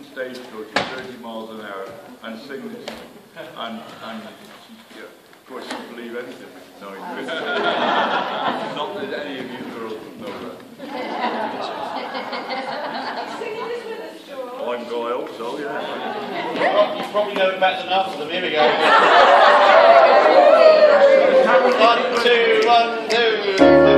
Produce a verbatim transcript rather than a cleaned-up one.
in stagecoach at thirty miles an hour and sing this. And, and she, yeah, of course, you believe anything knowing this. Not that any of you girls would know that. I'm going to hope so, yeah. You probably know it better than us, so here we go. One, two, one, two.